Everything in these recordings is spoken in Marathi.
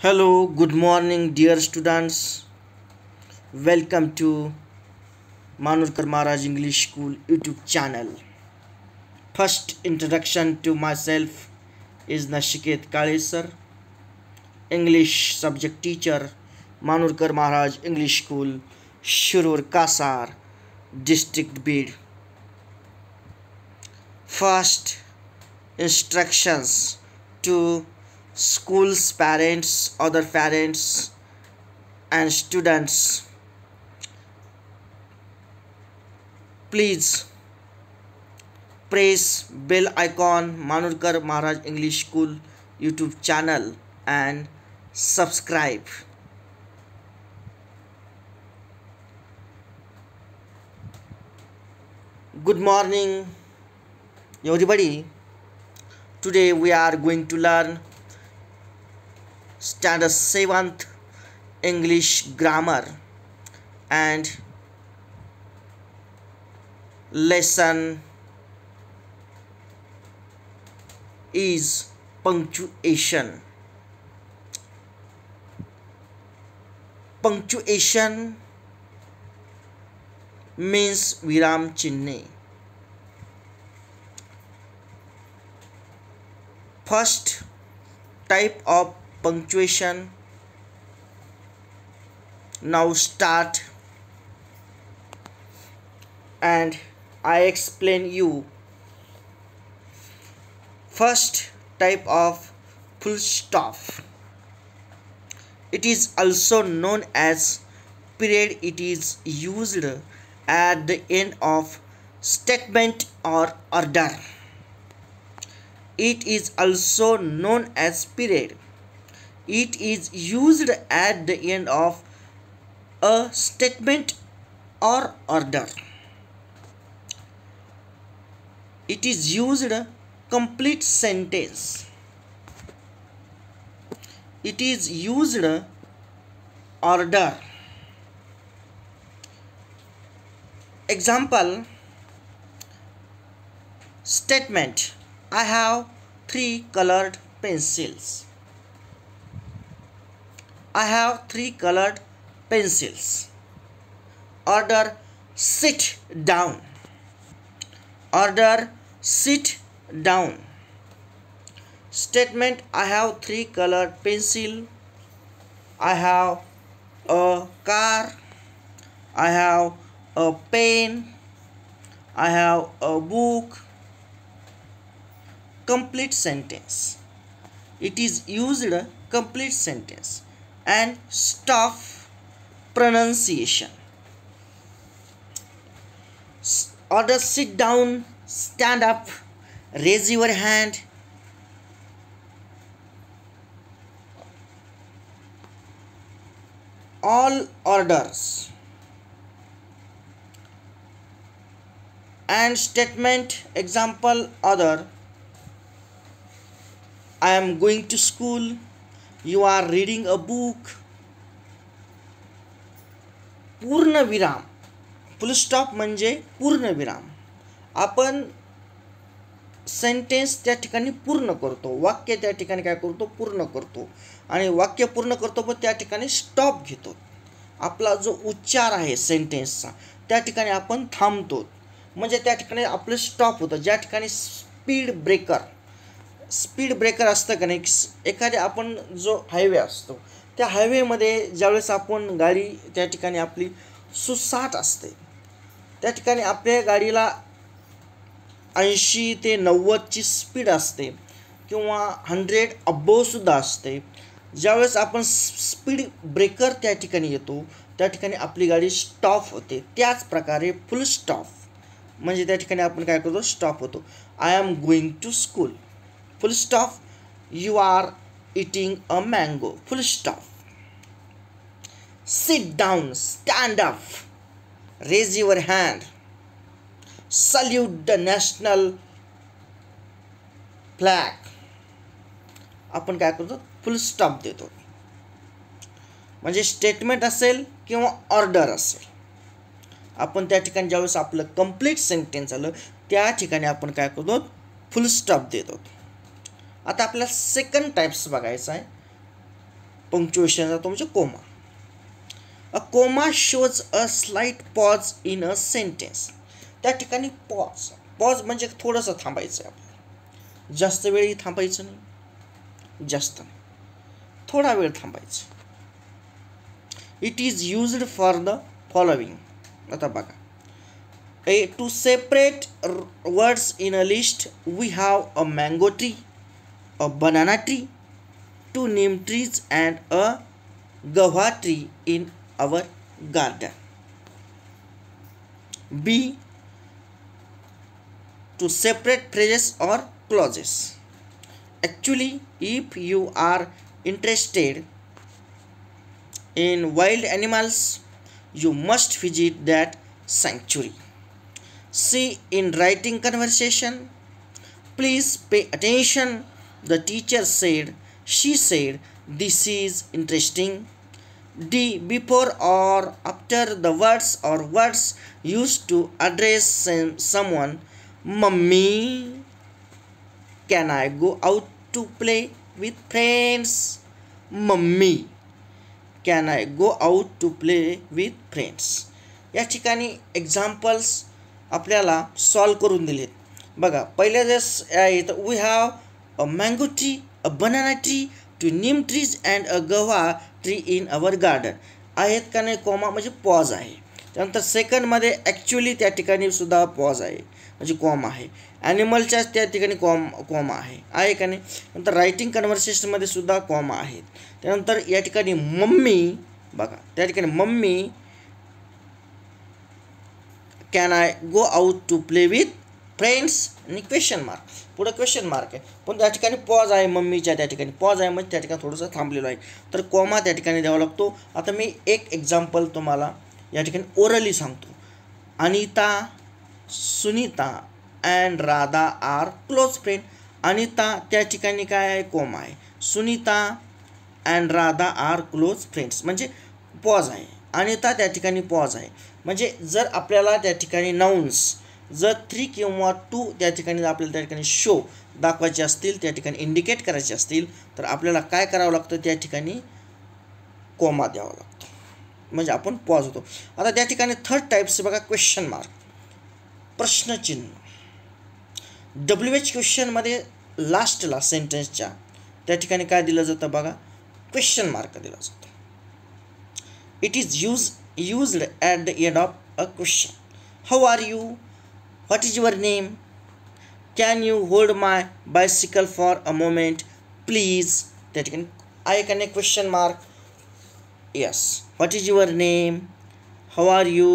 Hello, good morning, dear students. Welcome to Manurkar Maharaj English School YouTube channel. First introduction to myself is Nashiket Kale sir, English subject teacher, Manurkar Maharaj English School, Shurur Kasar, District Bid. First instructions to schools parents, other parents and students. Please press bell icon Manurkar Maharaj English School YouTube channel and subscribe. Good morning everybody. Today we are going to learn standard 7th English grammar and lesson is punctuation. Punctuation means viram chinne. First type of punctuation. Now start and I explain you. First type of full stop. It is also known as period. It is used at the end of statement or order. It is also known as period. It is used at the end of a statement or order. It is used complete sentence. It is used order. Example statement: I have 3 colored pencils. I have 3 colored pencils. Order: sit down. Order: sit down. Statement: I have 3 colored pencil. I have a car. I have a pen. I have a book. Complete sentence. It is used complete sentence. And stop pronunciation. Order: sit down, stand up, raise your hand. All orders. And statement example other: I am going to school. You are reading a book. पूर्ण विराम. फुल स्टॉप म्हणजे पूर्ण विराम. आपण सेंटेन्स त्या ठिकाणी पूर्ण करतो, वाक्य त्या ठिकाणी काय करतो, पूर्ण करतो आणि वाक्य पूर्ण करतो पण त्या ठिकाणी स्टॉप घेतो. आपला जो उच्चार आहे सेंटेन्सचा त्या ठिकाणी आपण थांबतो, म्हणजे त्या ठिकाणी आपलं स्टॉप होतं. ज्या ठिकाणी स्पीड ब्रेकर असतं का नाही, एखादे आपण जो हायवे असतो त्या हायवेमध्ये ज्यावेळेस आपण गाडी त्या ठिकाणी आपली सुसाट असते, त्या ठिकाणी आपल्या गाडीला 80 ते 90ची स्पीड असते किंवा 100 अबोव सुद्धा असते. ज्यावेळेस आपण स्पीड ब्रेकर त्या ठिकाणी येतो त्या ठिकाणी आपली गाडी स्टॉप होते. त्याच प्रकारे फुल स्टॉप म्हणजे त्या ठिकाणी आपण काय करतो, स्टॉप होतो. I am going to school. Full stop. You are eating a mango. Full stop. Sit down, stand up, raise your hand, salute the national flag. आपण काय करतो, फुल स्टॉप देतो. म्हणजे स्टेटमेंट असेल किंवा ऑर्डर असेल, आपण त्या ठिकाणी ज्यावेळेस आपलं कंप्लीट सेंटेन्स आलं त्या ठिकाणी आपण काय करतो, फुल स्टॉप देतो. आता आपल्याला सेकंड टाइप्स बघायचा आहे. पंक्च्युएशन जातो म्हणजे comma. A comma shows a slight pause in a sentence. त्या ठिकाणी पॉज म्हणजे थोडंसं थांबायचं आहे आपल्याला. जास्त वेळही थांबायचं नाही, जास्त नाही, थोडा वेळ थांबायचं. It is used for the following. आता बघा, to separate words in a list we have a mango tree, a banana tree, two neem trees and a guava tree in our garden. B, to separate phrases or clauses. Actually, if you are interested in wild animals, you must visit that sanctuary. C, in writing conversation, please pay attention. The teacher said, she said, this is interesting. D, before or after the words or words used to address someone. Mummy, can I go out to play with friends? Mummy, can I go out to play with friends? या ठिकाणी एक्झाम्पल्स आपल्याला सॉल्व करून दिलेत. बघा, पहिल्या जस आहेत, we have a mango tree, a banana tree, two neem trees and a guava tree in our garden. आहेत का नाही कॉमा म्हणजे पॉज आहे. त्यानंतर सेकंडमध्ये ॲक्च्युली त्या ठिकाणी सुद्धा पॉज आहे म्हणजे कॉमा आहे. ॲनिमलच्याच त्या ठिकाणी कॉमा आहे का नाही. नंतर रायटिंग कन्व्हर्सेशनमध्ये सुद्धा कॉमा आहेत. त्यानंतर या ठिकाणी मम्मी, बघा त्या ठिकाणी mummy can I go out to play with friends आणि क्वेश्चन मार्क, पुढं क्वेश्चन मार्क आहे. पण त्या ठिकाणी पॉज आहे, मम्मीच्या त्या ठिकाणी पॉज आहे म्हणजे त्या ठिकाणी थोडंसं थांबलेलं आहे, तर कॉमा त्या ठिकाणी द्यावा लागतो. आता मी एक एक्झाम्पल तुम्हाला या ठिकाणी ओरली सांगतो. Anita, Sunita and Radha are close friend. Anita त्या ठिकाणी काय आहे, कॉमा आहे. Sunita and Radha are close friends म्हणजे पॉज आहे. अनिता त्या ठिकाणी पॉज आहे. म्हणजे जर आपल्याला त्या ठिकाणी नाउन्स जर 3 किंवा 2 त्या ठिकाणी आपल्याला त्या ठिकाणी शो दाखवायचे असतील, त्या ठिकाणी इंडिकेट करायचे असतील, तर आपल्याला काय करावं लागतं, त्या ठिकाणी कॉमा द्यावा लागतो म्हणजे आपण पॉज होतो. आता त्या ठिकाणी थर्ड टाईप्स बघा, क्वेश्चन मार्क, प्रश्नचिन्ह. WH क्वेश्चनमध्ये लास्टला सेंटेन्सच्या त्या ठिकाणी काय दिलं जातं बघा, क्वेश्चन मार्क दिला जातो. It is used at the end of a question. How are you? What is your name? Can you hold my bicycle for a moment, please? त्या ठिकाणी आहे का नाही question mark. Yes. What is your name? How are you?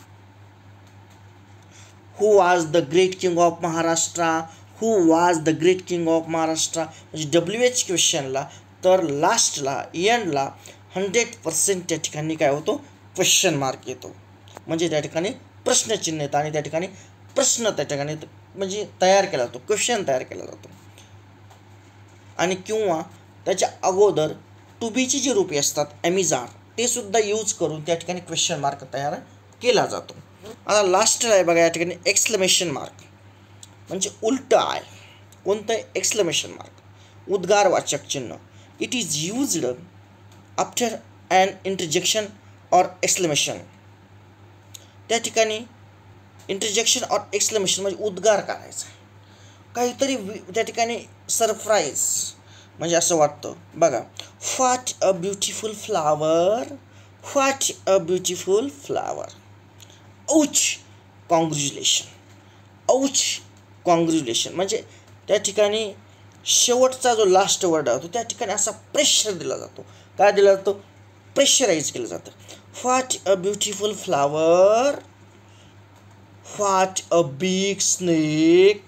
Who was the great king of Maharashtra? Who was the great king of Maharashtra? म्हणजे WH क्वेश्चनला तर लास्टला एंडला 100% त्या ठिकाणी काय होतो, क्वेश्चन मार्क येतो. म्हणजे त्या ठिकाणी प्रश्नचिन्ह येतं आणि त्या ठिकाणी प्रश्न त्या ठिकाणी म्हणजे तयार केला जातो, क्वेश्चन तयार केला जातो. आणि किंवा त्याच्या अगोदर टू बीची जी रूपे असतात ॲमिजार ते सुद्धा यूज करून त्या ठिकाणी क्वेश्चन मार्क तयार केला जातो. आता लास्टला आहे बघा या ठिकाणी एक्सक्लेमेशन मार्क म्हणजे उलटं आहे. कोणतं एक्सक्लेमेशन मार्क, उद्गारवाचक चिन्ह. It is used after an interjection or exclamation. त्या ठिकाणी इंटरजेक्शन और एक्सक्लेमेशन म्हणजे उद्गार करायचा, काहीतरी त्या ठिकाणी सरप्राईज म्हणजे असं वाटतं बघा. What a beautiful flower, what a beautiful flower. Ouch congratulation, ouch congratulation म्हणजे त्या ठिकाणी शेवटचा जो लास्ट वर्ड होतो त्या ठिकाणी असा प्रेशर दिला जातो. काय दिला जातो, प्रेशराईज केलं जातं. What a beautiful flower, what a big snake,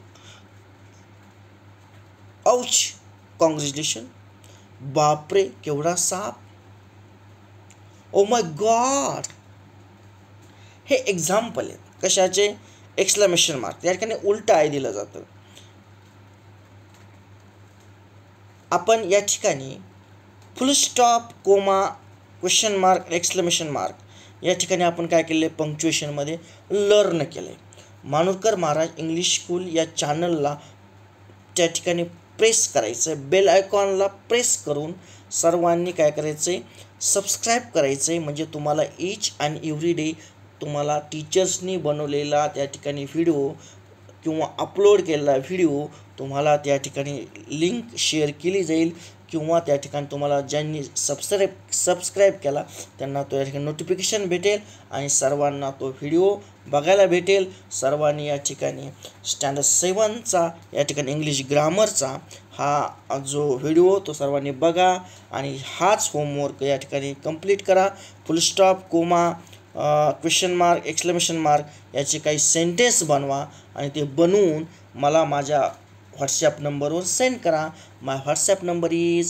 ouch congratulation, बापरे केवढा साप, ओ माय गॉड. हे एक्झाम्पल आहेत कशाचे, एक्सक्लेमेशन मार्क. या ठिकाणी उलटं आहे दिलं जातं. आपण या ठिकाणी full stop, comma, question mark, exclamation mark या ठिकाणी आपण काय केले, पंक्च्युएशनमध्ये लर्न केलं आहे. मानूरकर महाराज इंग्लिश स्कूल या चॅनलला त्या ठिकाणी प्रेस करायचं, बेल आयकॉनला प्रेस करून सर्वांनी काय करायचं आहे, सबस्क्राईब करायचं आहे. म्हणजे तुम्हाला ईच अँड एव्हरी डे तुम्हाला टीचर्सनी बनवलेला त्या ठिकाणी व्हिडिओ किंवा अपलोड केलेला व्हिडिओ तुम्हाला त्या ठिकाणी लिंक शेअर केली जाईल, किंवा त्या ठिकाणी तुम्हाला ज्यांनी सबस्क्राईब केला त्यांना तो या ठिकाणी नोटिफिकेशन भेटेल आणि सर्वांना तो व्हिडिओ बघायला भेटेल. सर्वांनी या ठिकाणी स्टँडर्ड 7चा या ठिकाणी इंग्लिश ग्रामरचा हा जो व्हिडिओ तो सर्वांनी बघा आणि हाच होमवर्क या ठिकाणी कंप्लीट करा. Full stop, comma, question mark, exclamation mark याचे काही सेंटेन्स बनवा आणि ते बनवून मला माझ्या व्हॉट्सॲप नंबरवर सेंड करा. माय व्हॉट्सॲप नंबर इज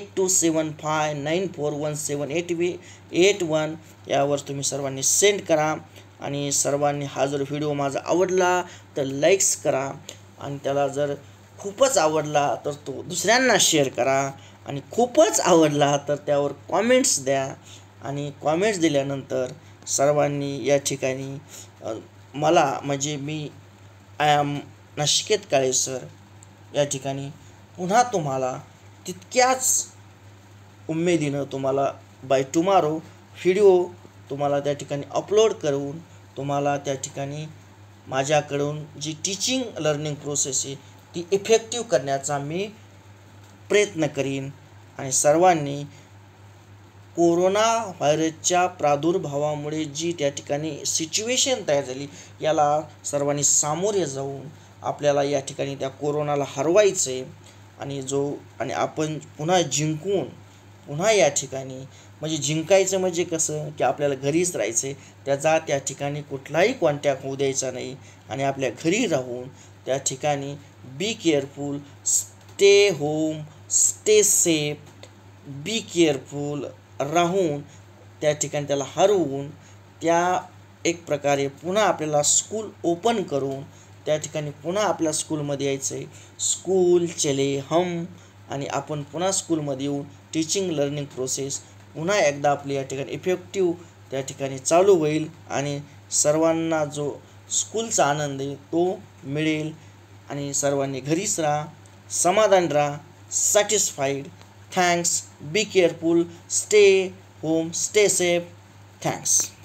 8275941781 यावर तुम्ही सर्वांनी सेंड करा. आणि सर्वांनी हा जर व्हिडिओ माझा आवडला तर लाईक्स करा आणि त्याला जर खूपच आवडला तर तो दुसऱ्यांना शेअर करा आणि खूपच आवडला तर त्यावर कॉमेंट्स द्या. आणि कॉमेंट्स दिल्यानंतर सर्वांनी या ठिकाणी मला म्हणजे मी I am Nachiket Kale sir या ठिकाणी पुन्हा तुम्हाला तितक्याच उमेदीनं तुम्हाला बाय टुमारो व्हिडिओ तुम्हाला त्या ठिकाणी अपलोड करून तुम्हाला त्या ठिकाणी माझ्याकडून जी टीचिंग लर्निंग प्रोसेस आहे ती इफेक्टिव्ह करण्याचा मी प्रयत्न करीन. आणि सर्वांनी कोरोना व्हायरसच्या प्रादुर्भावामुळे जी त्या ठिकाणी सिच्युएशन तयार झाली याला सर्वांनी सामोरे जाऊन आपल्याला या ठिकाणी त्या कोरोनाला हरवायचं आहे. आणि आपण पुन्हा जिंकून पुन्हा या ठिकाणी म्हणजे जिंकायचं म्हणजे कसं की आपल्याला घरीच राहायचं आहे, त्याचा त्या ठिकाणी कुठलाही कॉन्टॅक्ट होऊ द्यायचा नाही आणि आपल्या घरी राहून त्या ठिकाणी be careful, stay home, stay safe, be careful राहून त्या ठिकाणी त्याला हरवून त्या एक प्रकारे पुन्हा आपल्याला स्कूल ओपन करून त्या ठिकाणी पुन्हा आपल्या स्कूलमध्ये यायचं आहे. स्कूल चले हम आणि आपण पुन्हा स्कूलमध्ये येऊन टीचिंग लर्निंग प्रोसेस पुन्हा एकदा आपली या ठिकाणी इफेक्टिव्ह त्या ठिकाणी चालू होईल आणि सर्वांना जो स्कूलचा आनंद आहे तो मिळेल. आणि सर्वांनी घरीच राहा, समाधान राहा, satisfied. Thanks. Be careful, stay home, stay safe. Thanks.